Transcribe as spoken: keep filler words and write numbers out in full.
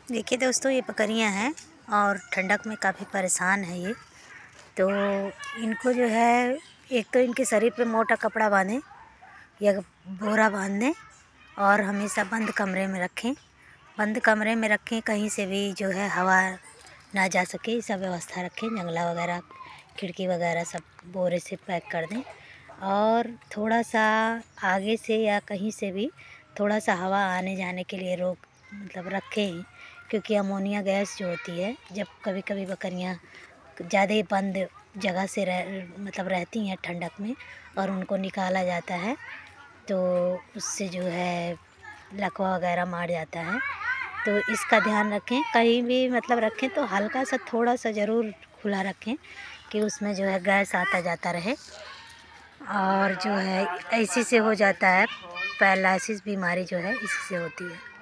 देखिए दोस्तों, ये बकरियां हैं और ठंडक में काफ़ी परेशान है ये। तो इनको जो है, एक तो इनके शरीर पे मोटा कपड़ा बांधें या बोरा बांध दें और हमेशा बंद कमरे में रखें। बंद कमरे में रखें, कहीं से भी जो है हवा ना जा सके, सब व्यवस्था रखें। जंगला वगैरह, खिड़की वगैरह सब बोरे से पैक कर दें और थोड़ा सा आगे से या कहीं से भी थोड़ा सा हवा आने जाने के लिए रोक मतलब रखें ही, क्योंकि अमोनिया गैस जो होती है, जब कभी कभी बकरियां ज़्यादा ही बंद जगह से रह मतलब रहती हैं ठंडक में और उनको निकाला जाता है तो उससे जो है लकवा वगैरह मार जाता है। तो इसका ध्यान रखें। कहीं भी मतलब रखें तो हल्का सा थोड़ा सा ज़रूर खुला रखें कि उसमें जो है गैस आता जाता रहे। और जो है इसी से हो जाता है, पैरालिसिस बीमारी जो है इसी से होती है।